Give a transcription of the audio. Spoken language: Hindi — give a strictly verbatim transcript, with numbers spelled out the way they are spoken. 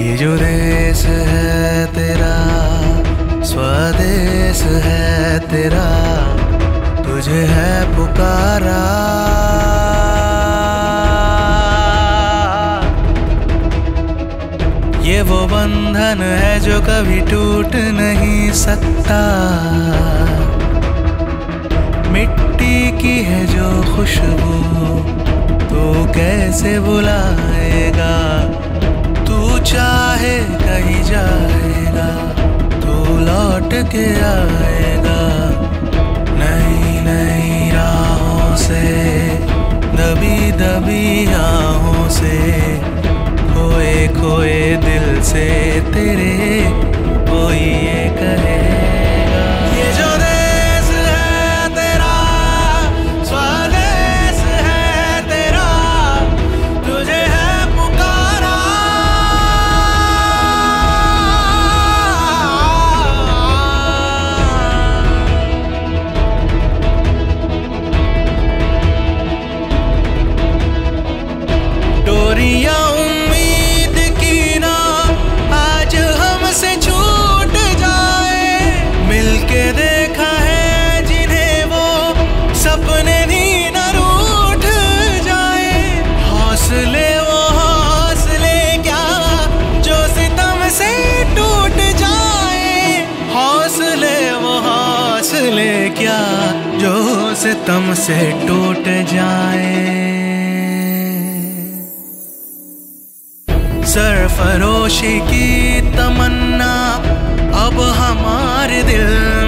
ये जो देश है तेरा, स्वदेश है तेरा, तुझे है पुकारा। ये वो बंधन है जो कभी टूट नहीं सकता, मिट्टी की है जो खुशबू तू कैसे भुलाएगा। तू चाहे कहीं जाएगा, तू लौट के आएगा। नई नई राहों से, दबी दबी आहों से, खोए खोए दिल से तेरे कोई ये कहेगा। ये जो देश है तेरा, स्वदेश है तेरा, तुझे है पुकारा। डोरियां क्या जो सितम से टूट जाए। सरफरोशी की तमन्ना अब हमारे दिल